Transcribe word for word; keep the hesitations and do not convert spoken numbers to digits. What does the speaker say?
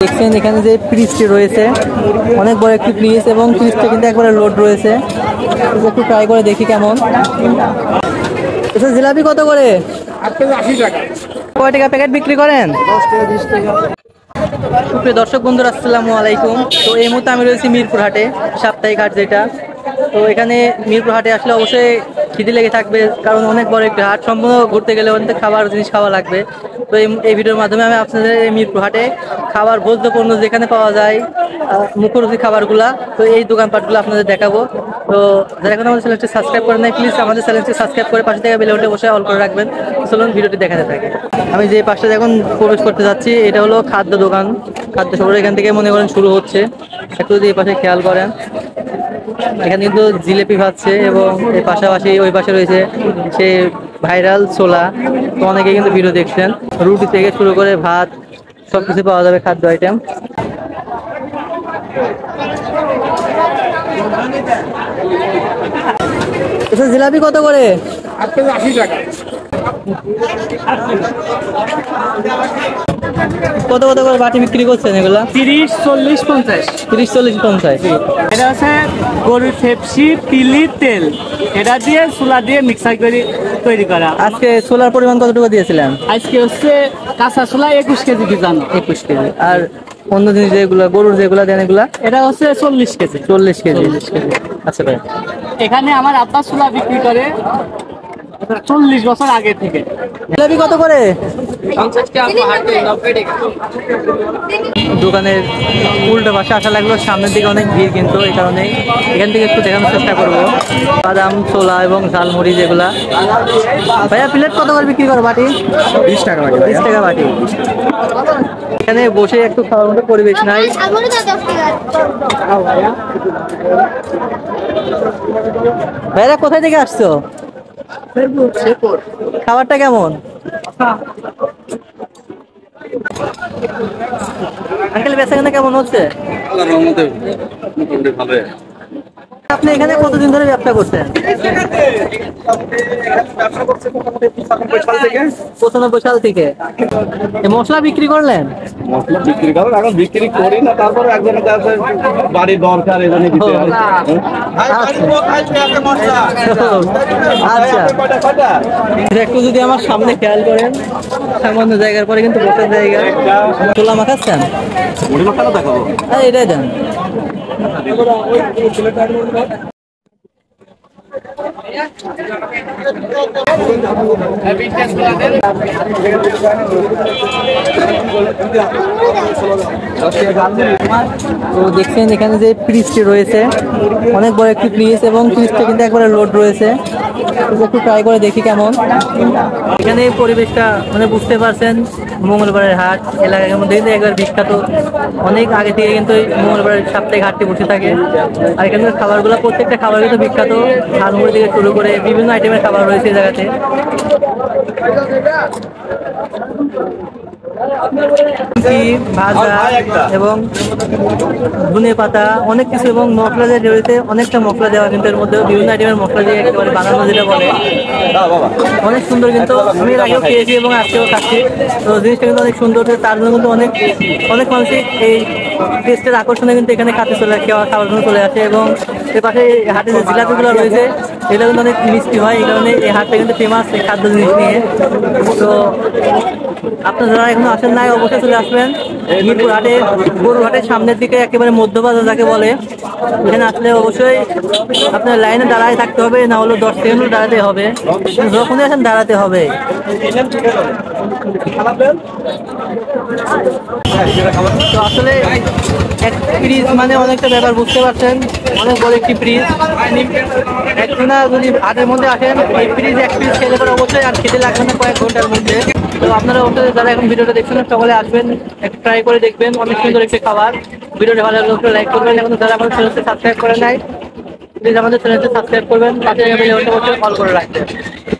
দেখছেন এখানে যে ফ্রিজটি রয়েছে অনেক বড় একটি ফ্রিজ এবং ফ্রিজটা কিন্তু একবারে লোড রয়েছে। একটু ট্রাই করে দেখি কেমন। জিলাপি কত করে? আশি টাকা। কয় টাকা প্যাকেট বিক্রি করেন? সুপ্রিয় দর্শক বন্ধুরা, আসসালামু আলাইকুম। তো এই মুহূর্তে আমি রয়েছি মিরপুর হাটে, সাপ্তাহিক হাট যেটা। তো এখানে মিরপুর হাটে আসলে অবশ্যই খিদে লেগে থাকবে, কারণ অনেক বড় একটি হাট। সম্পূর্ণ ঘুরতে গেলে অনেক খাবার জিনিস খাওয়া লাগবে। তো এই ভিডিওর মাধ্যমে আমি আপনাদের এই মিরপুর হাটে খাবার ভোজ্য পণ্য যেখানে পাওয়া যায় মুখরোচক খাবারগুলা, তো এই দোকানপাটগুলো আপনাদের দেখাবো। তো যারা এখন আমাদের চ্যানেলটি সাবস্ক্রাইব করেন নাই, প্লিজ আমাদের চ্যানেলটি সাবস্ক্রাইব করে পাশে থেকে বেল বাটনে বসে অল করে রাখবেন। চলুন ভিডিওটি দেখাতে থাকে। আমি যে পাশে এখন প্রবেশ করতে যাচ্ছি এটা হলো খাদ্য দোকান। খাদ্য সবর এখান থেকে মনে করেন শুরু হচ্ছে। একটু যদি এই পাশে খেয়াল করেন, এখানে কিন্তু জিলেপি ভাজছে এবং এর পাশাপাশি ওই পাশে রয়েছে সে ভাইরাল ছোলা। তো অনেকে কিন্তু ভিডিও দেখছেন। রুটি থেকে শুরু করে ভাত সবকিছু পাওয়া যাবে, খাদ্য আইটেম। জিলাপি কত করে? আশি টাকা। কত কত করে বাটি বিক্রি করছেন এগুলা? তিরিশ, চল্লিশ, পঞ্চাশ। তিরিশ, চল্লিশ, পঞ্চাশ। এটা হচ্ছে গরুর ফেপসি পিলি তেল, এটা দিয়ে ছোলা দিয়ে মিক্সার করে তৈরি করা। আজকে ছোলার পরিমাণ কতটুকু দিয়েছিলেন? আজকে হচ্ছে কাঁচা ছোলা একুশ কেজি দিজানো। একুশ কেজি। আর অন্য জিনিস যেগুলো গরুর যেগুলো দেন এগুলা? এটা হচ্ছে চল্লিশ কেজি। চল্লিশ কেজি। কেজি আচ্ছা ভাই। এখানে আমার আব্বা ছোলা বিক্রি করে চল্লিশ বছর আগে থেকে। জিলাপি কত করে? দোকানের উল্টো পাশে আসা লাগলো, সামনের দিকে অনেক ভিড়, কিন্তু এই কারণে এখান থেকে একটু দেখানোর চেষ্টা করবো। বাদাম, ছোলা এবং ঝালমুড়ি যেগুলা। ভাইয়া প্লেট কত করে বিক্রি করো বাটি? বিশ টাকা। বিশ টাকা বাটি। এখানে বসে একটু খাওয়ার মতো পরিবেশ নাই। ভাইয়া কোথায় থেকে আসছো? খাবারটা কেমন? আঙ্কেল বেচাকেনা কেমন হচ্ছে? আপনি এখানে কতদিন ধরে ব্যবসা করছেন? পঁচানব্বই সাল থেকে। মশলা বিক্রি করলেন? মশলা বিক্রি করেন, এখন বিক্রি করি না, তারপরে একজনের কাছে বাড়ির দরকার এই জন্য দিতে হয়। আচ্ছা, একটু যদি আমার সামনে খেয়াল করেন, সামান্য জায়গার পরে কিন্তু বসার জায়গা। ছোলা মাখাচ্ছেন? মুড়ি মাখানো দেখাবো। হ্যাঁ, এটাই দেন। তো দেখছেন এখানে যে ফ্রিজটি রয়েছে অনেক বড় একটি ফ্রিজ এবং ফ্রিজটা কিন্তু একবারে লোড রয়েছে। একটু ট্রাই করে দেখি কেমন। এখানে পরিবেশটা মানে বুঝতে পারছেন, মঙ্গলবারের হাট এলাকার মধ্যে কিন্তু একবার বিখ্যাত। অনেক আগে থেকে কিন্তু মঙ্গলবারের সাপ্তাহিক হাটটি বসে থাকে। আর এখানে খাবারগুলো প্রত্যেকটা খাবার কিন্তু বিখ্যাত। ঝালমুড়ি থেকে শুরু করে বিভিন্ন আইটেমের খাবার রয়েছে এই জায়গাতে। ভাজা এবং ধনে পাতা অনেক কিছু এবং মশলা দিয়ে রয়েছে, অনেকটা মশলা দেওয়া, কিন্তু এর মধ্যে বিভিন্ন আইটেমের মশলা দিয়ে একেবারে বানানো যেটা বলে অনেক সুন্দর। কিন্তু আমি এর আগেও খেয়েছি এবং আজকেও খাচ্ছি। তো জিনিসটা কিন্তু অনেক সুন্দর, তার জন্য কিন্তু অনেক অনেক মানুষই এই টেস্টের আকর্ষণে কিন্তু এখানে খাতে চলে আসে, খাওয়ার জন্য চলে আসে। এবং এর পাশে হাটে যে জিলাপিগুলো রয়েছে এগুলো কিন্তু অনেক মিষ্টি হয়, এই কারণে এই হাটটা কিন্তু ফেমাস এই খাদ্য জিনিস নিয়ে। তো আপনারা যারা এখনো আসেন নাই অবশ্যই চলে আসবেন মিরপুর হাটে, গরুর হাটের সামনের দিকে একেবারে মধ্যবাজার যাকে বলে। এখানে আসলে অবশ্যই আপনার লাইনে দাঁড়ায় থাকতে হবে, না হলো দশ সেকেন্ড দাঁড়াতে হবে, যখনই আসেন দাঁড়াতে হবে। তো আসলে এক ফ্রিজ মানে অনেকটা ব্যাপার, বুঝতে পারছেন, অনেক বড় একটি ফ্রিজ। একজনা যদি হাটের মধ্যে আসেন এই ফ্রিজ এক ফ্রিজ খেলে পরে অবশ্যই আর খেতে লাগবে না কয়েক ঘন্টার মধ্যে। তো আপনারা অবশ্যই যারা এখন ভিডিওটা দেখছেন সকলে আসবেন, একটু ট্রাই করে দেখবেন, অনেক সুন্দর একটি খাবার। ভিডিওটা ভালো লাগলে লাইক করবেন, এখন যারা আমাদের চ্যানেলটি সাবস্ক্রাইব করে নাই প্লিজ আমাদের চ্যানেলটি সাবস্ক্রাইব করবেন, পাশে অবশ্যই কল করে রাখবেন।